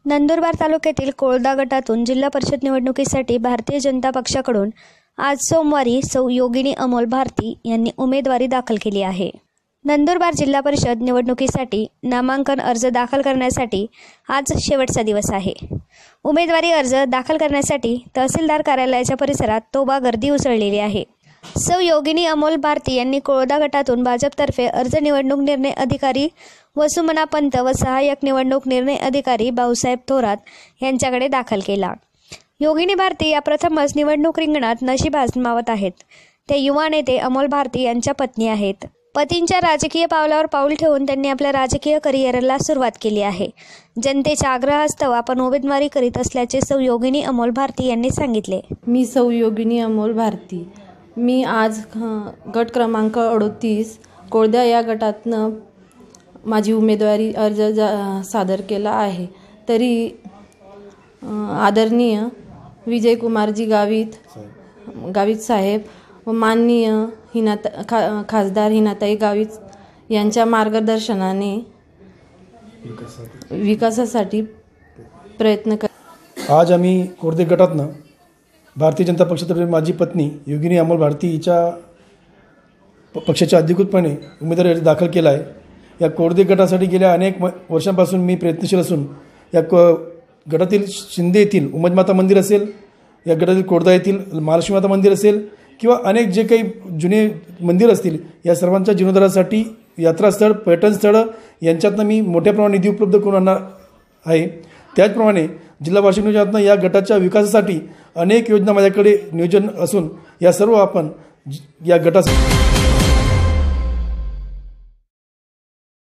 नंदुरबार तालुक्यातील कोळदा गटातून जिल्हा परिषद निवडणुकीसाठी भारतीय जनता पक्षाकडून आज सोमवारी सौ योगिनी अमोल भारती यांनी उमेदवारी दाखल केली आहे। नंदुरबार जिल्हा परिषद निवडणुकीसाठी नामांकन अर्ज दाखल करण्यासाठी आज शेवटचा दिवस आहे। उमेदवारी अर्ज दाखल करण्यासाठी तहसीलदार कार्यालयाच्या परिसरात तोबा गर्दी उसळलेली आहे। सौ योगिनी अमोल भारती यांनी कोळदा गटातून भाजपतर्फे अर्ज निवडणूक निर्णय अधिकारी वसुमना पंत व सहाय्यक निवडणूक निर्णय अधिकारी भाऊसाहेब थोरात यांच्याकडे दाखल केला। योगिनी भारती या प्रथमच निवडणूक रिंगणात नशीब आजमावत आहेत। ते युवा नेते अमोल भारती यांच्या पत्नी आहेत। पतींच्या राजकीय पावलावर पाऊल ठेवून त्यांनी आपल्या राजकीय करिअरला सुरुवात केली आहे। जनतेच्या आग्रहास्तव आपण उमेदवारी करीत असल्याचे सौ योगिनी अमोल भारती यांनी सांगितले। मी सौ योगिनी अमोल भारती, मी आज गट क्रमांक 38 कोळदा या गावातनं माझी उमेदवारी अर्ज सादर केला आहे। तरी आदरणीय विजय कुमारजी गावित साहेब व माननीय खासदार हिनाताई गावित यांच्या मार्गदर्शनाने विकासासाठी प्रयत्न कर। आज आम्ही कोळदा गटातनं भारतीय जनता पक्षातर्फे माझी पत्नी योगिनी अमोल भारती हिच्या पक्षाच्या अधिकृतपणे उमेदवारी अर्ज दाखल केला आहे। या कोळदा गटासाठी गेल्या अनेक वर्षांपासून मी प्रयत्नशील असून या गटातील शिंदे येथील उमदमाता मंदिर असेल, या गटातील कोळदा येथील महालक्ष्मी माता मंदिर असेल किंवा अनेक जे काही जुने मंदिर असतील, या सर्वांच्या जीर्णोद्धारासाठी यात्रास्थळ पर्यटन स्थळं यांच्यातनं मी मोठ्या प्रमाणात निधी उपलब्ध करून आणणार आहे। त्याचप्रमाणे जिल्हा वार्षिक नियोजनातनं या गटाच्या विकासासाठी अनेक योजना माझ्याकडे नियोजन असून या सर्व आपण या गटासाठी